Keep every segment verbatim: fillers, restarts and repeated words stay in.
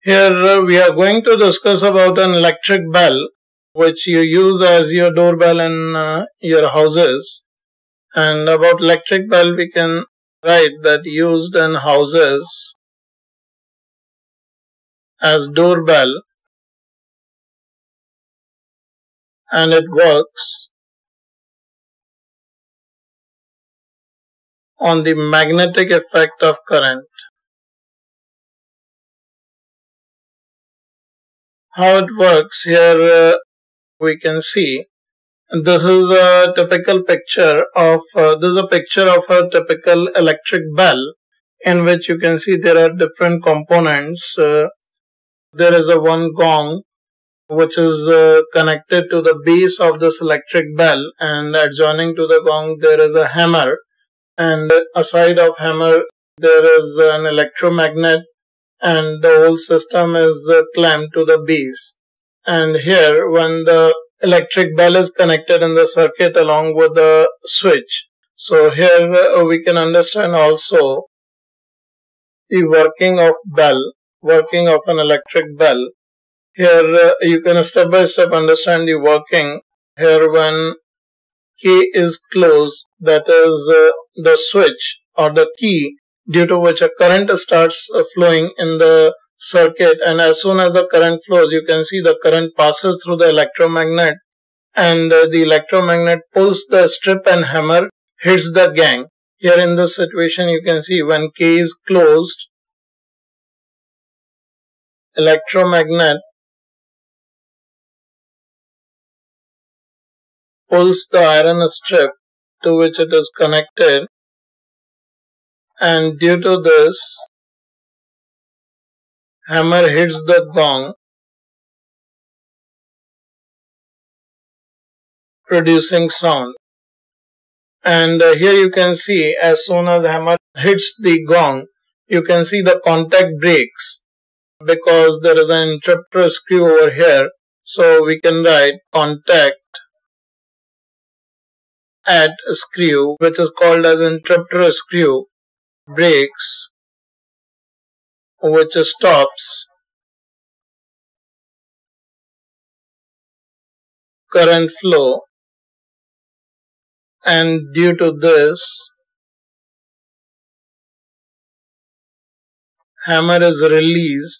Here uh, we are going to discuss about an electric bell which you use as your doorbell in uh, your houses. And about electric bell we can write that used in houses as doorbell, and it works on the magnetic effect of current. How it works here uh, we can see. This is a typical picture of uh, this is a picture of a typical electric bell, in which you can see there are different components. Uh, there is a one gong which is uh, connected to the base of this electric bell, and adjoining to the gong there is a hammer, and aside of hammer there is an electromagnet, and the whole system is uh, clamped to the base. And here when the electric bell is connected in the circuit along with the switch, so here uh, we can understand also the working of bell, working of an electric bell. Here uh, you can step by step understand the working. Here when K is closed, that is uh, the switch or the key due to which a current starts uh, flowing in the circuit, and as soon as the current flows you can see the current passes through the electromagnet, and uh, the electromagnet pulls the strip and hammer hits the gang. Here in this situation you can see when K is closed, electromagnet pulls the iron strip to which it is connected, and due to this hammer hits the gong, producing sound. And uh, here you can see as soon as hammer hits the gong you can see the contact breaks because there is an interrupter screw over here. So we can write contact at screw, which is called as interrupter screw, breaks, which stops current flow, and due to this hammer is released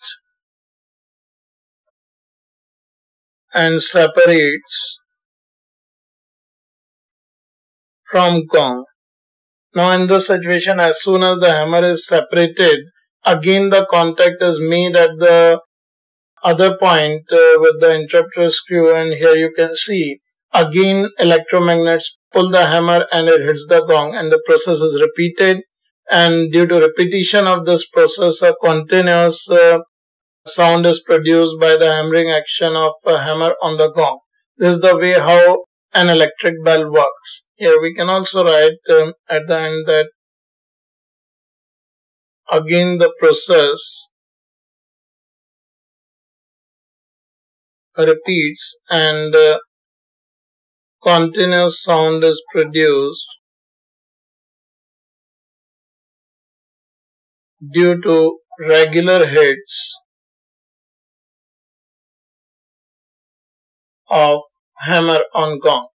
and separates from gong. Now in this situation, as soon as the hammer is separated, again the contact is made at the other point uh, with the interrupter screw, and here you can see again electromagnets pull the hammer and it hits the gong, and the process is repeated, and due to repetition of this process a continuous uh, sound is produced by the hammering action of a hammer on the gong. This is the way how an electric bell works. Here we can also write um, at the end that again the process repeats and uh, continuous sound is produced due to regular hits of hammer on gong.